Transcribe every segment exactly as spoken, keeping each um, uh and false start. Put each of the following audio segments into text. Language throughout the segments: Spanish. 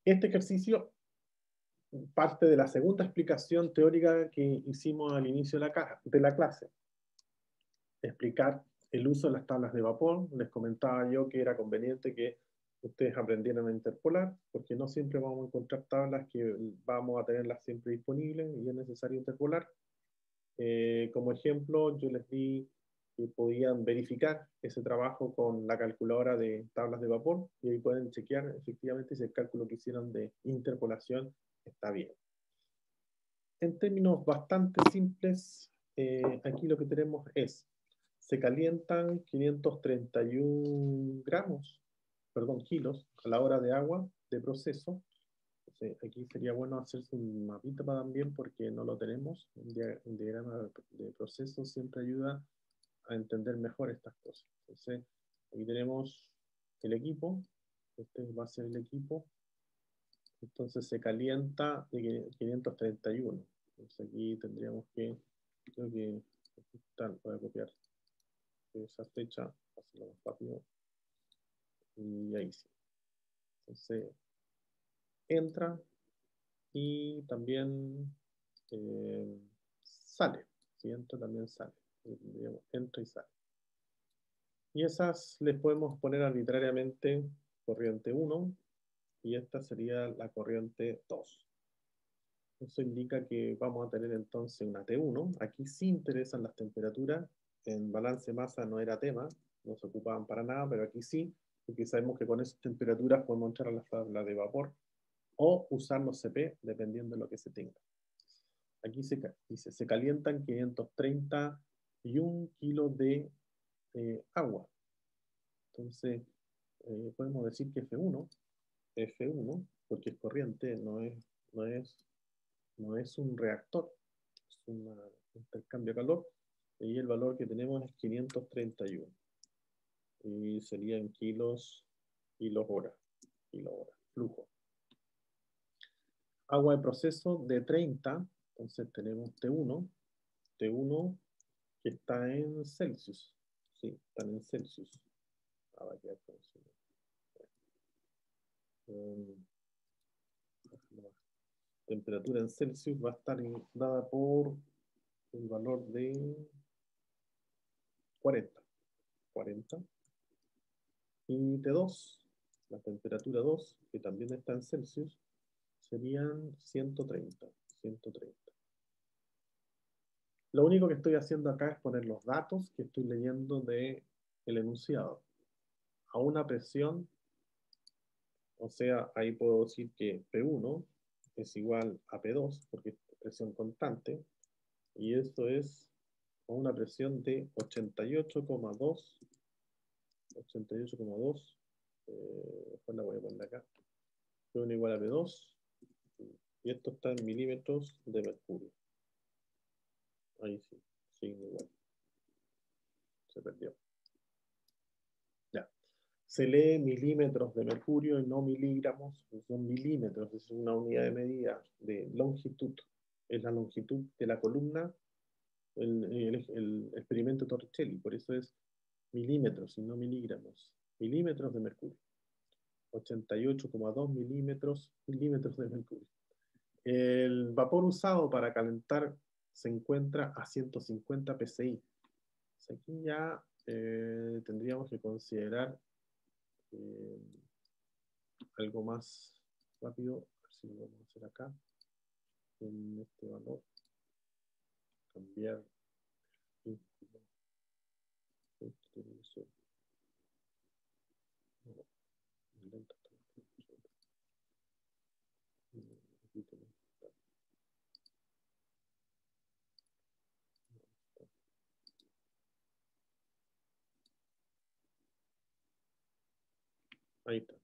Este ejercicio parte de la segunda explicación teórica que hicimos al inicio de la, caja, de la clase. Explicar el uso de las tablas de vapor. Les comentaba yo que era conveniente que ustedes aprendieran a interpolar, porque no siempre vamos a encontrar tablas que vamos a tenerlas siempre disponibles y es necesario interpolar. Eh, como ejemplo, yo les di que podían verificar ese trabajo con la calculadora de tablas de vapor y ahí pueden chequear efectivamente si el cálculo que hicieron de interpolación está bien. En términos bastante simples, eh, aquí lo que tenemos es, se calientan quinientos treinta y uno gramos, perdón, kilos a la hora de agua de proceso. Entonces, aquí sería bueno hacerse un mapita también porque no lo tenemos. Un, dia un diagrama de proceso siempre ayuda a entender mejor estas cosas. Entonces, aquí tenemos el equipo. Este va a ser el equipo. Entonces se calienta de quinientos treinta y uno. Entonces aquí tendríamos que, creo que, tal, voy a copiar esa fecha, hacerlo más rápido. Y ahí sí. Entonces, entra y también eh, sale. Si entra, también sale. Entra y sale. Y esas les podemos poner arbitrariamente corriente uno y esta sería la corriente dos. Eso indica que vamos a tener entonces una T uno. Aquí sí interesan las temperaturas. En balance masa no era tema, no se ocupaban para nada, pero aquí sí, porque sabemos que con esas temperaturas podemos entrar a la tabla de vapor o usar los C P, dependiendo de lo que se tenga. Aquí se dice, se calientan quinientos treinta y un kilos de eh, agua. Entonces, eh, podemos decir que F uno, F uno, porque es corriente, no es, no es, no es un reactor, es un intercambio de calor, y el valor que tenemos es quinientos treinta y uno. Y serían kilos, kilos hora, kilo hora, flujo. Agua de proceso de treinta, entonces tenemos T uno, T uno que está en Celsius, sí, están en Celsius. Ah, va a quedar con eso. Um, temperatura en Celsius va a estar dada por el valor de cuarenta. cuarenta. Y T dos, la temperatura dos, que también está en Celsius, serían ciento treinta. ciento treinta. Lo único que estoy haciendo acá es poner los datos que estoy leyendo del enunciado. A una presión, o sea, ahí puedo decir que P uno es igual a P dos, porque es presión constante, y esto es a una presión de ochenta y ocho coma dos, ochenta y ocho coma dos, eh, después la voy a poner acá, P uno igual a P dos, y esto está en milímetros de mercurio. Ahí sí, signo igual. Se perdió. Ya. Se lee milímetros de mercurio y no miligramos, son milímetros, es una unidad de medida de longitud. Es la longitud de la columna, el, el, el experimento Torricelli, por eso es milímetros y no miligramos. Milímetros de mercurio. ochenta y ocho coma dos milímetros, milímetros de mercurio. El vapor usado para calentar se encuentra a ciento cincuenta P S I. Pues aquí ya eh, tendríamos que considerar eh, algo más rápido. A ver si lo vamos a hacer acá. En este valor. Cambiar. Ahí está.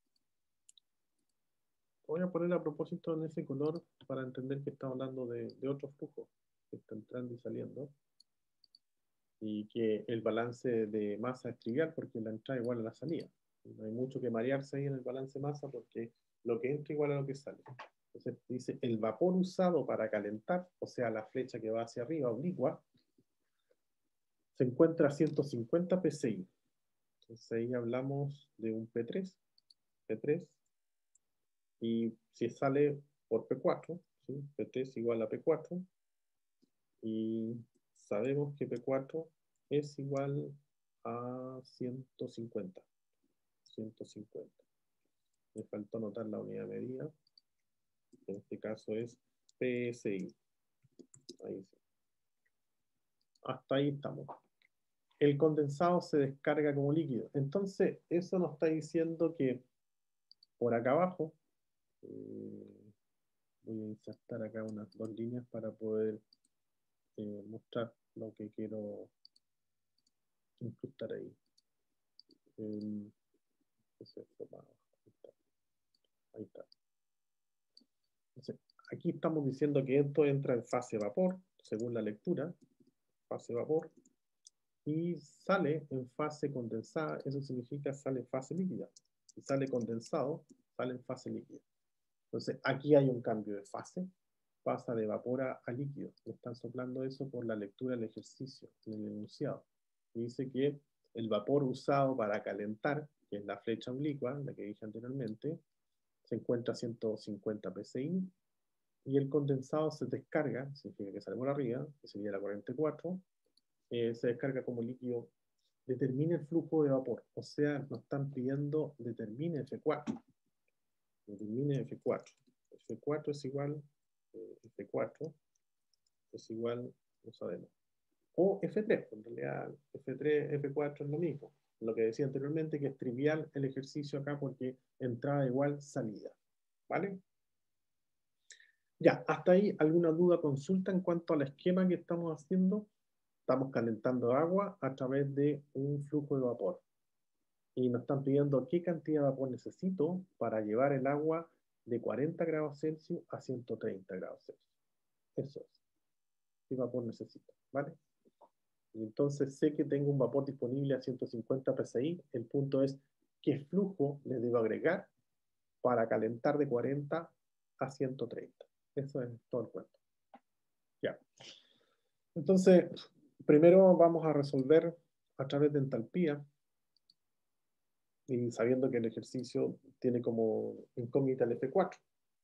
Voy a poner a propósito en ese color para entender que estamos hablando de, de otro flujo que está entrando y saliendo. Y que el balance de masa es trivial porque la entrada igual a la salida. No hay mucho que marearse ahí en el balance de masa porque lo que entra igual a lo que sale. Entonces dice, el vapor usado para calentar, o sea, la flecha que va hacia arriba, oblicua, se encuentra a ciento cincuenta P S I. Entonces ahí hablamos de un P tres, P tres, Y si sale por P cuatro, ¿sí? P T es igual a P cuatro, y sabemos que P cuatro es igual a ciento cincuenta. ciento cincuenta. Me faltó anotar la unidad de medida. En este caso es P S I. Ahí sí. Hasta ahí estamos. El condensado se descarga como líquido. Entonces, eso nos está diciendo que por acá abajo, eh, voy a insertar acá unas dos líneas para poder eh, mostrar lo que quiero incrustar ahí. Eh, ahí está. Entonces, aquí estamos diciendo que esto entra en fase vapor, según la lectura, fase vapor, y sale en fase condensada, eso significa sale en fase líquida. Si sale condensado, sale en fase líquida. Entonces, aquí hay un cambio de fase, pasa de vapor a, a líquido. Me están soplando eso por la lectura del ejercicio, en el enunciado. Y dice que el vapor usado para calentar, que es la flecha oblicua, la que dije anteriormente, se encuentra a ciento cincuenta P S I, y el condensado se descarga, significa que sale por arriba, que sería la corriente cuatro, eh, se descarga como líquido. Determine el flujo de vapor, o sea, nos están pidiendo determine F cuatro. Determine F cuatro. F cuatro es igual, eh, F cuatro es igual, no sabemos. O F tres, en realidad F tres, F cuatro es lo mismo. Lo que decía anteriormente, que es trivial el ejercicio acá porque entrada igual salida. ¿Vale? Ya, hasta ahí, ¿alguna duda, consulta en cuanto al esquema que estamos haciendo? Estamos calentando agua a través de un flujo de vapor. Y nos están pidiendo qué cantidad de vapor necesito para llevar el agua de cuarenta grados Celsius a ciento treinta grados Celsius. Eso es. ¿Qué vapor necesito? ¿Vale? Y entonces sé que tengo un vapor disponible a ciento cincuenta P S I. El punto es qué flujo le debo agregar para calentar de cuarenta a ciento treinta. Eso es todo el cuento. Ya. Entonces, primero vamos a resolver a través de entalpía, y sabiendo que el ejercicio tiene como incógnita el F cuatro.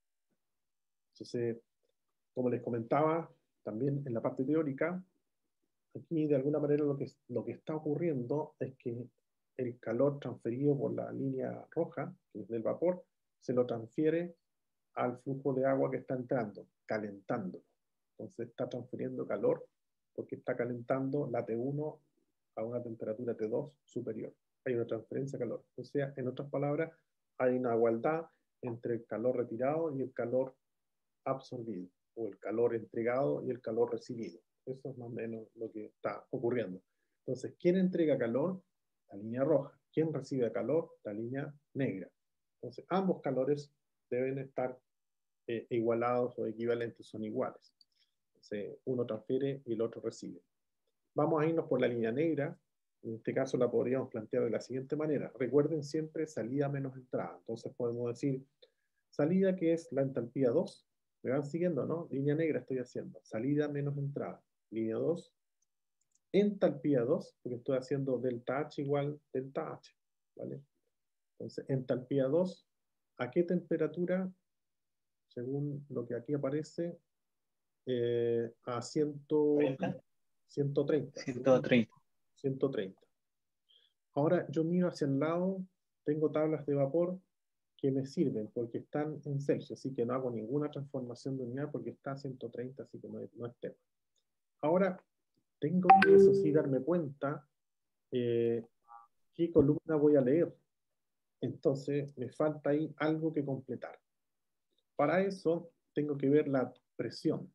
Entonces, como les comentaba, también en la parte teórica, aquí de alguna manera lo que, lo que está ocurriendo es que el calor transferido por la línea roja, que es del vapor, se lo transfiere al flujo de agua que está entrando, calentándolo. Entonces está transfiriendo calor porque está calentando la T uno a una temperatura T dos superior. Hay una transferencia de calor. O sea, en otras palabras, hay una igualdad entre el calor retirado y el calor absorbido, o el calor entregado y el calor recibido. Eso es más o menos lo que está ocurriendo. Entonces, ¿quién entrega calor? La línea roja. ¿Quién recibe calor? La línea negra. Entonces, ambos calores deben estar eh, igualados o equivalentes, son iguales. Entonces, uno transfiere y el otro recibe. Vamos a irnos por la línea negra. En este caso la podríamos plantear de la siguiente manera. Recuerden siempre salida menos entrada. Entonces podemos decir salida, que es la entalpía dos. Me van siguiendo, ¿no? Línea negra estoy haciendo. Salida menos entrada. Línea dos. Entalpía dos, porque estoy haciendo delta H igual delta H. ¿Vale? Entonces, entalpía dos. ¿A qué temperatura? Según lo que aquí aparece, eh, a cien, ciento treinta. ciento treinta. ciento treinta. Ahora yo miro hacia el lado, tengo tablas de vapor que me sirven porque están en Celsius, así que no hago ninguna transformación de unidad porque está a ciento treinta, así que no es, no es tema. Ahora, tengo que, eso sí, darme cuenta eh, qué columna voy a leer. Entonces, me falta ahí algo que completar. Para eso, tengo que ver la presión.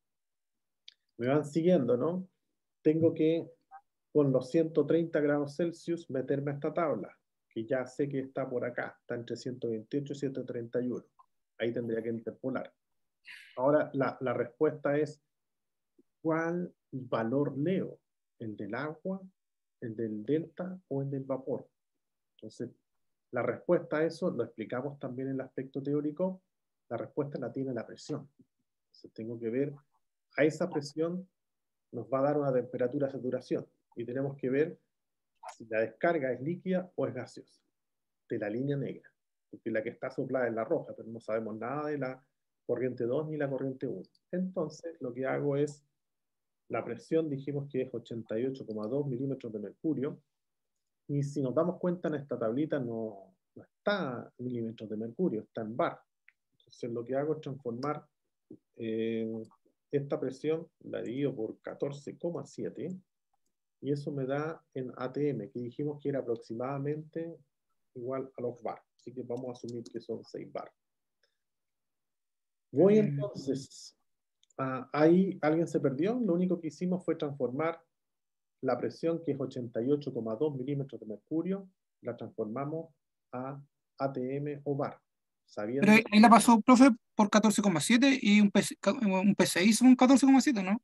Me van siguiendo, ¿no? Tengo que, con los ciento treinta grados Celsius, meterme a esta tabla, que ya sé que está por acá, está entre ciento veintiocho y ciento treinta y uno. Ahí tendría que interpolar. Ahora, la, la respuesta es, ¿cuál valor leo? ¿El del agua, el del delta o el del vapor? Entonces, la respuesta a eso, lo explicamos también en el aspecto teórico, la respuesta la tiene la presión. Entonces, tengo que ver, a esa presión nos va a dar una temperatura de saturación y tenemos que ver si la descarga es líquida o es gaseosa, de la línea negra. porque la que está soplada es la roja, pero no sabemos nada de la corriente dos ni la corriente uno. Entonces, lo que hago es, la presión dijimos que es ochenta y ocho coma dos milímetros de mercurio, y si nos damos cuenta en esta tablita no, no está en milímetros de mercurio, está en bar. Entonces lo que hago es transformar eh, esta presión, la divido por catorce coma siete, y eso me da en A T M, que dijimos que era aproximadamente igual a los bar. Así que vamos a asumir que son seis bar. Voy entonces, uh, ahí alguien se perdió, lo único que hicimos fue transformar la presión, que es ochenta y ocho coma dos milímetros de mercurio, la transformamos a A T M o bar, Pero sabiendo ahí ahí la pasó, profe, por catorce coma siete y un, P C, un P C I son catorce coma siete, ¿no?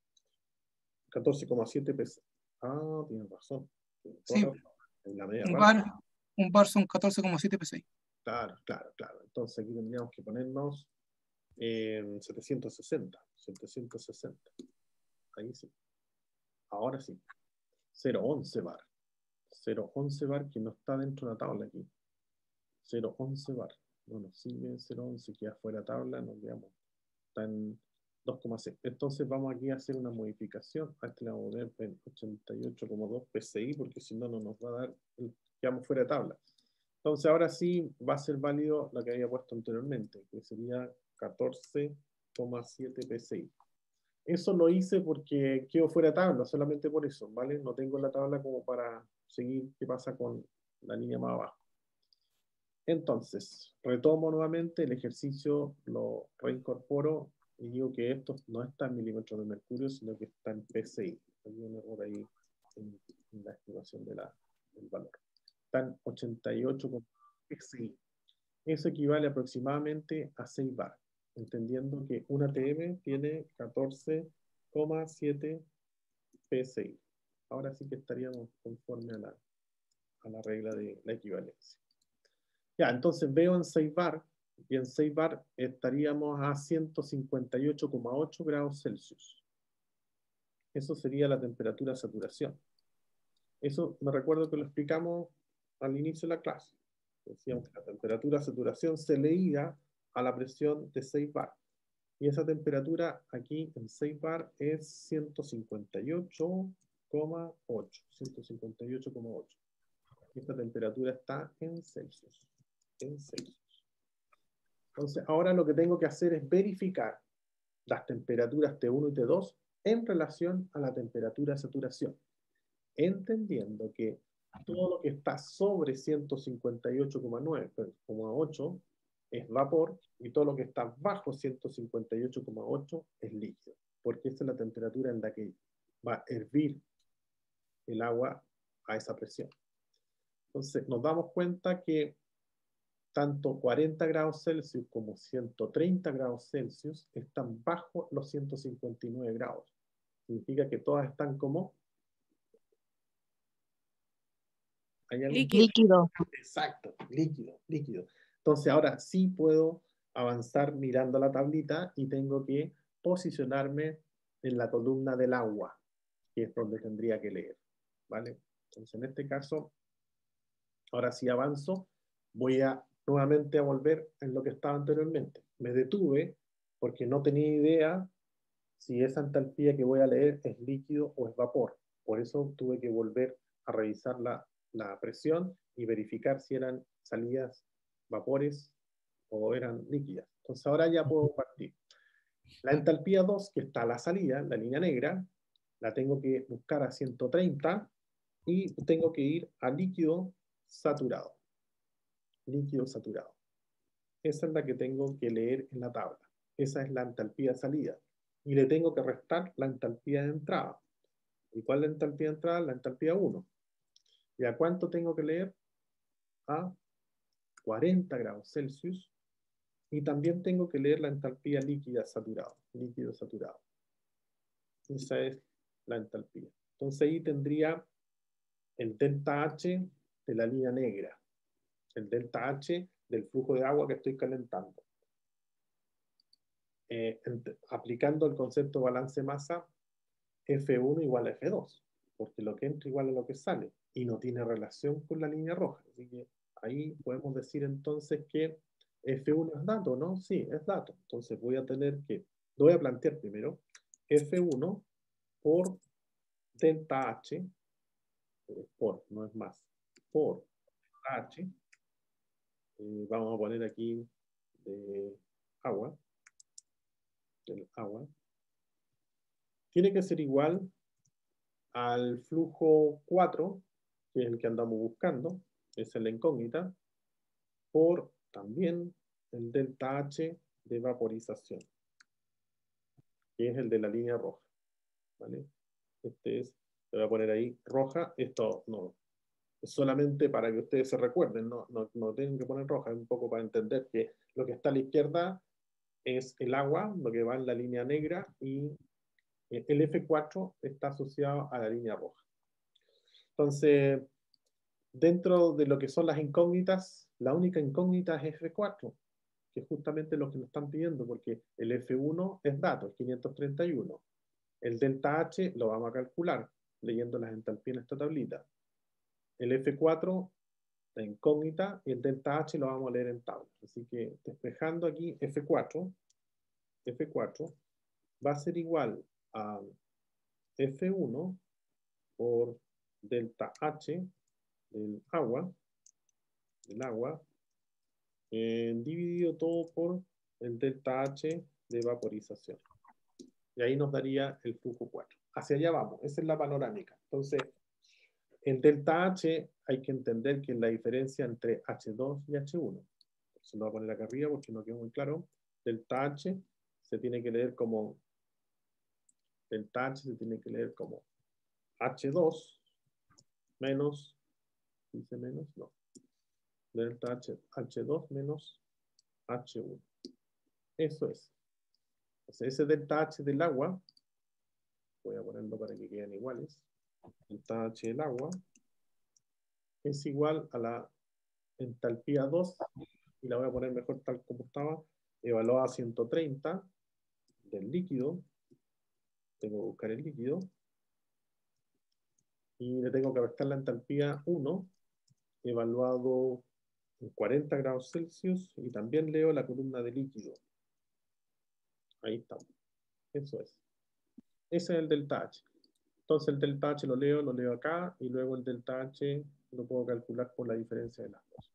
catorce coma siete P C. Ah, tienes razón. Tienes toda Sí, razón. En la media un rama. bar, un bar son catorce coma siete P C I. Claro, claro, claro. Entonces aquí tendríamos que ponernos en setecientos sesenta. setecientos sesenta. Ahí sí. Ahora sí. cero coma once bar. cero coma once bar que no está dentro de la tabla aquí. cero coma once bar. No nos sirve cero coma once, queda fuera tabla, nos quedamos. Está en dos coma seis. Entonces vamos aquí a hacer una modificación. A este le vamos a poner en ochenta y ocho coma dos P S I, porque si no, no nos va a dar, quedamos fuera de tabla. Entonces ahora sí va a ser válido lo que había puesto anteriormente, que sería catorce coma siete P S I. Eso lo hice porque quedo fuera de tabla, solamente por eso, ¿vale? No tengo la tabla como para seguir qué pasa con la línea más abajo. Entonces, retomo nuevamente el ejercicio, lo reincorporo y digo que esto no está en milímetros de mercurio, sino que está en P S I. Hay un error ahí en, en la estimación de la, del valor. Está en ochenta y ocho P S I. Eso equivale aproximadamente a seis bar, entendiendo que una T M tiene catorce coma siete P S I. Ahora sí que estaríamos conforme a la, a la regla de la equivalencia. Ya, entonces veo en seis bar, y en seis bar estaríamos a ciento cincuenta y ocho coma ocho grados Celsius. Eso sería la temperatura de saturación. Eso me recuerdo que lo explicamos al inicio de la clase. Decíamos que la temperatura de saturación se leía a la presión de seis bar. Y esa temperatura aquí en seis bar es ciento cincuenta y ocho coma ocho. ciento cincuenta y ocho coma ocho. Esta temperatura está en Celsius. En Celsius. Entonces, ahora lo que tengo que hacer es verificar las temperaturas T uno y T dos en relación a la temperatura de saturación, entendiendo que todo lo que está sobre ciento cincuenta y ocho coma ocho es vapor y todo lo que está bajo ciento cincuenta y ocho coma ocho es líquido, porque esa es la temperatura en la que va a hervir el agua a esa presión. Entonces, nos damos cuenta que tanto cuarenta grados Celsius como ciento treinta grados Celsius están bajo los ciento cincuenta y nueve grados. Significa que todas están como... ¿Hay algún... Líquido. Exacto, líquido, líquido. Entonces ahora sí puedo avanzar mirando la tablita y tengo que posicionarme en la columna del agua, que es donde tendría que leer, ¿vale? Entonces en este caso, ahora sí avanzo, voy a nuevamente a volver en lo que estaba anteriormente. Me detuve porque no tenía idea si esa entalpía que voy a leer es líquido o es vapor. Por eso tuve que volver a revisar la, la presión y verificar si eran salidas vapores o eran líquidas. Entonces ahora ya puedo partir. La entalpía dos, que está a la salida, la línea negra, la tengo que buscar a ciento treinta y tengo que ir a líquido saturado. Líquido saturado. Esa es la que tengo que leer en la tabla. Esa es la entalpía de salida. Y le tengo que restar la entalpía de entrada. ¿Y cuál es la entalpía de entrada? La entalpía uno. ¿Y a cuánto tengo que leer? A cuarenta grados Celsius. Y también tengo que leer la entalpía líquida saturado. Líquido saturado. Esa es la entalpía. Entonces ahí tendría el delta H de la línea negra. El delta H del flujo de agua que estoy calentando. Eh, aplicando el concepto de balance masa, F uno igual a F dos, porque lo que entra igual a lo que sale, y no tiene relación con la línea roja, así que Ahí podemos decir entonces que F uno es dato, ¿no? Sí, es dato. Entonces voy a tener que, lo voy a plantear primero, F uno por delta H, por, no es más, por H, eh, vamos a poner aquí de agua, del agua, tiene que ser igual al flujo cuatro, que es el que andamos buscando, esa es la incógnita, por también el delta H de vaporización, que es el de la línea roja, ¿vale? Este es, le voy a poner ahí roja, esto no, es solamente para que ustedes se recuerden, no, no, no tienen que poner roja, es un poco para entender que lo que está a la izquierda es el agua, lo que va en la línea negra, y el F cuatro está asociado a la línea roja. Entonces, dentro de lo que son las incógnitas, la única incógnita es F cuatro, que es justamente lo que nos están pidiendo, porque el F uno es dato, es quinientos treinta y uno. El delta H lo vamos a calcular, leyendo las entalpías en esta tablita. El F cuatro, la incógnita, y el delta H lo vamos a leer en tabla. Así que despejando aquí F cuatro, F cuatro va a ser igual a F uno por delta H del agua, del agua, eh, dividido todo por el delta H de vaporización. Y ahí nos daría el flujo cuatro. Hacia allá vamos, esa es la panorámica. Entonces, el delta H hay que entender que es la diferencia entre H dos y H uno. Se lo voy a poner acá arriba porque no quedó muy claro. Delta H se tiene que leer como, delta H se tiene que leer como H dos menos, dice menos, no. Delta H, H dos menos H uno. Eso es. Entonces, ese delta H del agua, voy a ponerlo para que queden iguales. Delta H del agua es igual a la entalpía dos, y la voy a poner mejor tal como estaba, evaluada a ciento treinta del líquido. Tengo que buscar el líquido. Y le tengo que restar la entalpía uno, evaluado en cuarenta grados Celsius, y también leo la columna de líquido. Ahí estamos. Eso es. Ese es el delta H. Entonces el delta H lo leo, lo leo acá, y luego el delta H lo puedo calcular por la diferencia de las dos.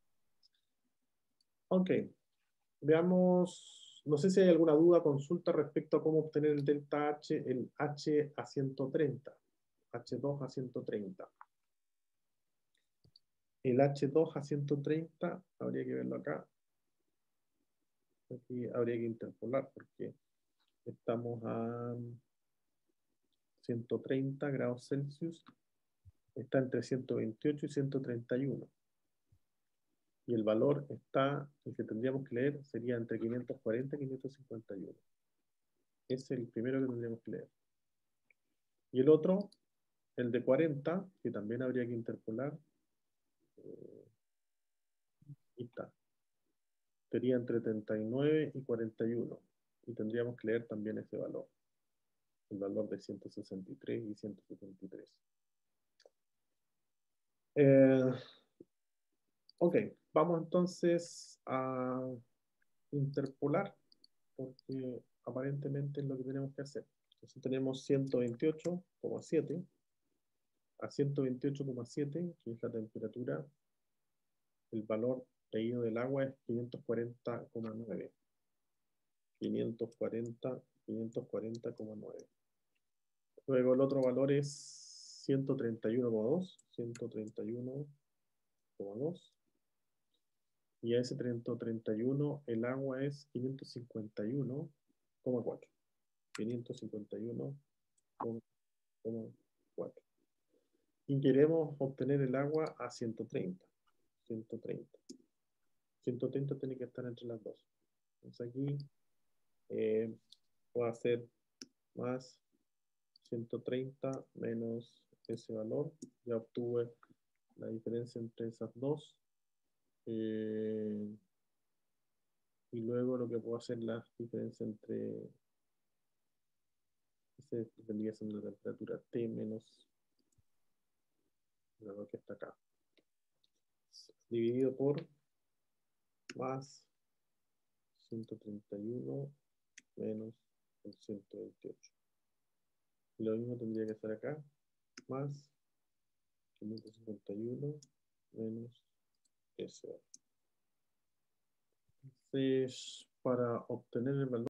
Ok, veamos, no sé si hay alguna duda, consulta respecto a cómo obtener el delta H, el H a ciento treinta, H dos a ciento treinta. El H dos a ciento treinta, habría que verlo acá. Aquí habría que interpolar porque estamos a ciento treinta grados Celsius, está entre ciento veintiocho y ciento treinta y uno. Y el valor está, el que tendríamos que leer sería entre quinientos cuarenta y quinientos cincuenta y uno. Ese es el primero que tendríamos que leer. Y el otro, el de cuarenta, que también habría que interpolar, eh, y está. Sería entre treinta y nueve y cuarenta y uno. Y tendríamos que leer también ese valor. El valor de ciento sesenta y tres y ciento setenta y tres. Eh, ok, vamos entonces a interpolar, porque aparentemente es lo que tenemos que hacer. Entonces tenemos ciento veintiocho coma siete a ciento veintiocho coma siete, que es la temperatura. El valor leído del agua es quinientos cuarenta coma nueve. quinientos cuarenta, quinientos cuarenta coma nueve. Luego el otro valor es ciento treinta y uno coma dos, ciento treinta y uno coma dos. Y a ese ciento treinta y uno el agua es quinientos cincuenta y uno coma cuatro. quinientos cincuenta y uno coma cuatro. Y queremos obtener el agua a ciento treinta. ciento treinta. ciento treinta tiene que estar entre las dos. Entonces aquí eh, voy a hacer más ciento treinta menos ese valor. Ya obtuve la diferencia entre esas dos. Eh, y luego lo que puedo hacer es la diferencia entre, ese tendría que ser la temperatura T menos lo que está acá. dividido por más ciento treinta y uno menos el ciento veintiocho. Y lo mismo tendría que ser acá, más quinientos cincuenta y uno menos S. Entonces, para obtener el valor